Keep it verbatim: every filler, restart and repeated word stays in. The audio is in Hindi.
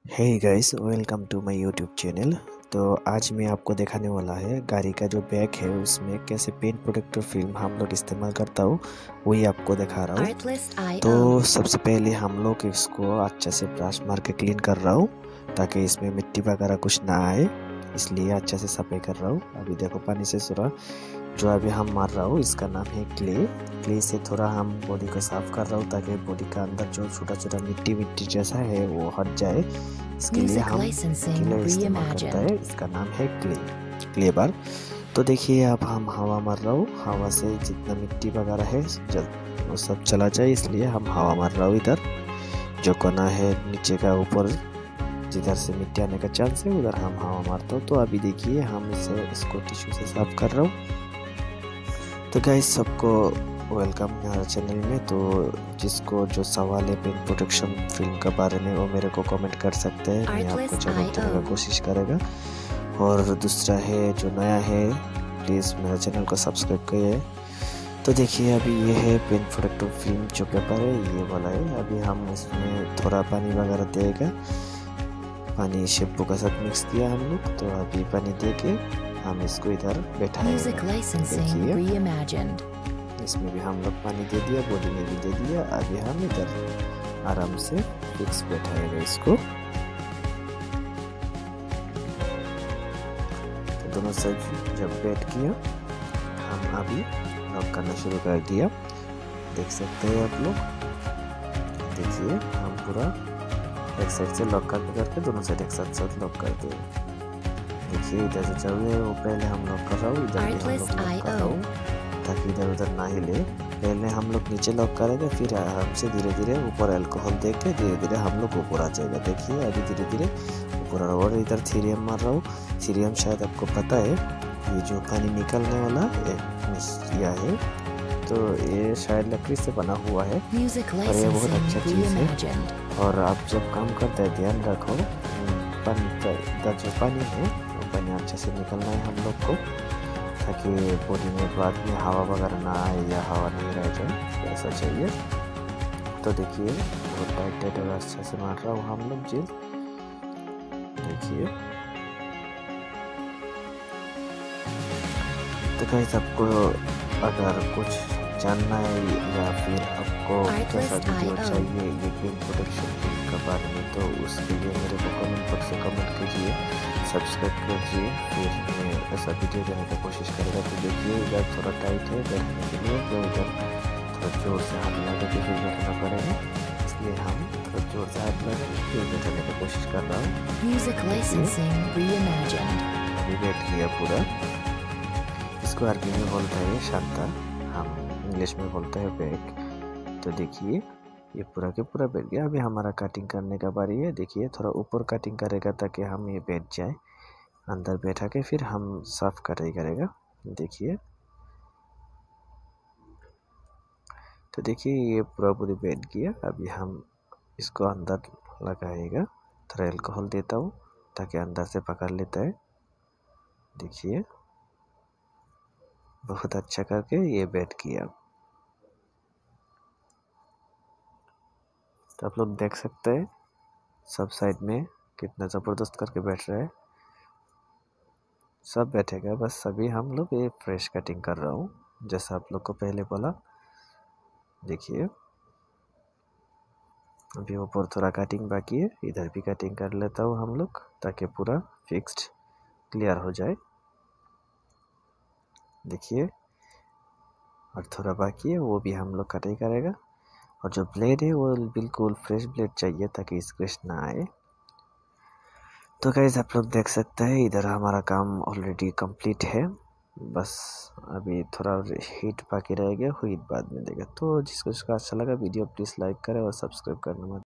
Hey guys, welcome to my YouTube channel. तो आज मैं आपको दिखाने वाला है गाड़ी का जो बैक है उसमें कैसे पेंट प्रोटेक्टर फिल्म हम लोग इस्तेमाल करता हूँ, वही आपको दिखा रहा हूँ। तो सबसे पहले हम लोग इसको अच्छे से ब्रश मार के क्लीन कर रहा हूँ ताकि इसमें मिट्टी वगैरह कुछ ना आए, इसलिए अच्छे से सफाई कर रहा हूँ। अभी देखो पानी से थोड़ा जो अभी हम मार रहा हूँ इसका नाम है क्ले। क्ले से थोड़ा हम बॉडी को साफ कर रहा हूँ ताकि बॉडी का अंदर जो छोटा छोटा मिट्टी मिट्टी जैसा है वो हट जाए। इसके लिए हम क्ले इस्तेमाल करता है, इसका नाम है क्ले क्ले बार। तो देखिए अब हम हवा मार रहा हूँ, हवा से जितना मिट्टी वगैरह है जब वो सब चला जाए, इसलिए हम हवा मार रहा हूँ। इधर जो कोना है नीचे का ऊपर जिधर से मिट्टी आने का चांस है उधर हम हवा मारता हूँ। तो अभी देखिए हम इसे इसको टिश्यू से साफ कर रहा हूँ। तो गाइस सबको वेलकम मेरे चैनल में। तो जिसको जो सवाल है पेंट प्रोटेक्शन फिल्म के बारे में वो मेरे को कमेंट कर सकते हैं, मैं आपको जवाब देने का कोशिश करेगा। और दूसरा है जो नया है प्लीज़ मेरे चैनल को सब्सक्राइब करिए। तो देखिए अभी ये है पेंट प्रोटेक्टर फिल्म जो पेपर है ये वाला है। अभी हम इसमें थोड़ा पानी वगैरह देगा, पानी शैम्पू का साथ मिक्स किया हम लोग। तो अभी पानी दे के हम इसको इधर बैठाएंगे। देखिए इसमें भी हम लोग पानी दे दिया, बॉडी में भी दे दिया। अभी हम इधर आराम से फिक्स बैठाएंगे इसको। तो दोनों साइड जब बैठ किया हम अभी लॉक करना शुरू कर दिया। देख सकते हैं आप लोग, देखिए हम पूरा एक साइड से लॉक करके करके दोनों साइड एक साथ साथ लॉक करते हैं। देखिए इधर से चल रहे वो पहले हम लोग कर रहा हूँ, इधर भी हम लोग लॉक कर रहा हूँ ताकि इधर उधर ना हिले। पहले हम लोग नीचे लॉक करेंगे, फिर आराम से धीरे धीरे ऊपर अल्कोहल दे के धीरे धीरे हम लोग ऊपर आ जाएगा। देखिए अभी धीरे धीरे ऊपर। और इधर थीरियम मार रहा हूँ। थीरियम शायद आपको पता है ये जो पानी निकलने वाला यह है, तो ये शायद लकड़ी से बना हुआ है और ये बहुत अच्छा चीज़ है। और आप जब काम करते हैं ध्यान रखो पानी का जो पानी है वो पानी अच्छे से निकलना है हम लोग को, ताकि बॉडी में बाद में हवा वगैरह ना आए या हवा नहीं रह जाए, ऐसा चाहिए। तो देखिए बहुत टाइट टाइट और अच्छे से मार रहा हूँ हम लोग जेल। देखिए तो गाइस आपको अगर कुछ जानना है या फिर आपको कैसा वीडियो चाहिए ये पेंट प्रोटेक्शन के बारे में, तो उसके लिए मेरे को कमेंट बॉक्स में कमेंट कीजिए, सब्सक्राइब कीजिए, फिर मैं ऐसा वीडियो देने की कोशिश करेगा। तो देखिए इधर थोड़ा टाइट है बैठने के लिए, तो इधर थोड़ा जोर से हाथ लगा के फिर बैठना पड़ेगा, इसलिए हम थोड़ा जोर से हाथ लगा के फिर बैठने की कोशिश कर रहा हूँ। अभी बैठ गया पूरा। इसको अरबी में बोलता है शांता, हम इंग्लिश में बोलते हैं बैक। तो देखिए ये पूरा के पूरा बैठ गया। अभी हमारा कटिंग करने का बारी है। देखिए थोड़ा ऊपर कटिंग करेगा ताकि हम ये बैठ जाए, अंदर बैठा के फिर हम साफ कटाई करेगा। देखिए तो देखिए ये पूरा पूरी बैठ गया। अभी हम इसको अंदर लगाएगा, थोड़ा अल्कोहल देता हूँ ताकि अंदर से पकड़ लेता है। देखिए बहुत अच्छा करके ये बैठ गया। तो आप लोग देख सकते हैं सब साइड में कितना ज़बरदस्त करके बैठ रहा है। सब बैठेगा, बस सभी हम लोग ये फ्रेश कटिंग कर रहा हूँ जैसा आप लोग को पहले बोला। देखिए अभी ऊपर थोड़ा कटिंग बाकी है, इधर भी कटिंग कर लेता हूँ हम लोग ताकि पूरा फिक्स्ड क्लियर हो जाए। देखिए और थोड़ा बाकी है वो भी हम लोग कटिंग करेगा। और जो ब्लेड है वो बिल्कुल फ्रेश ब्लेड चाहिए ताकि स्क्रैच ना आए। तो गाइस आप लोग देख सकते हैं इधर हमारा काम ऑलरेडी कंप्लीट है, बस अभी थोड़ा हीट बाकी रह गया, हीट बाद में देगा। तो जिसको जिसको अच्छा लगा वीडियो प्लीज़ लाइक करें और सब्सक्राइब करना मत